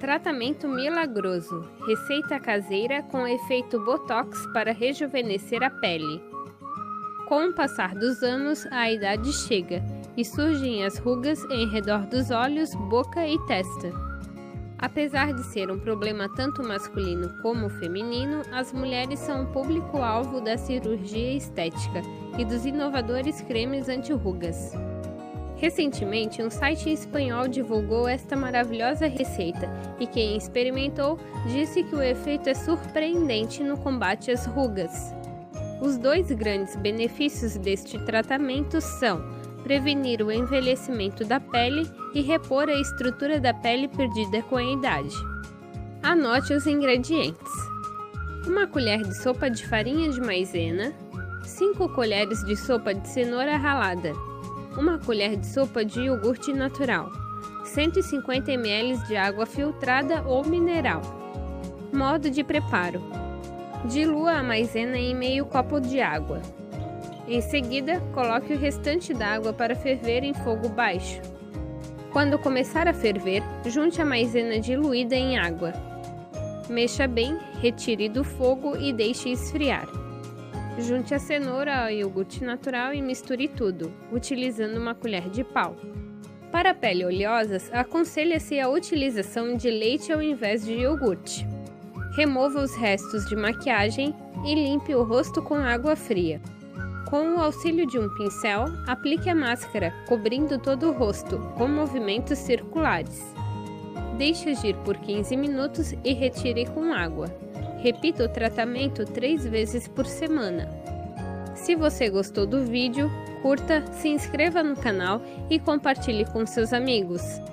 Tratamento milagroso. Receita caseira com efeito botox para rejuvenescer a pele. Com o passar dos anos, a idade chega e surgem as rugas em redor dos olhos, boca e testa. Apesar de ser um problema tanto masculino como feminino, as mulheres são o público-alvo da cirurgia estética e dos inovadores cremes anti-rugas. Recentemente, um site espanhol divulgou esta maravilhosa receita e quem experimentou disse que o efeito é surpreendente no combate às rugas. Os dois grandes benefícios deste tratamento são prevenir o envelhecimento da pele e repor a estrutura da pele perdida com a idade. Anote os ingredientes: 1 colher de sopa de farinha de maisena, 5 colheres de sopa de cenoura ralada, 1 colher de sopa de iogurte natural, 150 ml de água filtrada ou mineral. Modo de preparo: dilua a maisena em meio copo de água. Em seguida, coloque o restante da água para ferver em fogo baixo. Quando começar a ferver, junte a maisena diluída em água. Mexa bem, retire do fogo e deixe esfriar. Junte a cenoura ao iogurte natural e misture tudo, utilizando uma colher de pau. Para pele oleosas, aconselha-se a utilização de leite ao invés de iogurte. Remova os restos de maquiagem e limpe o rosto com água fria. Com o auxílio de um pincel, aplique a máscara, cobrindo todo o rosto, com movimentos circulares. Deixe agir por 15 minutos e retire com água. Repita o tratamento 3 vezes por semana. Se você gostou do vídeo, curta, se inscreva no canal e compartilhe com seus amigos.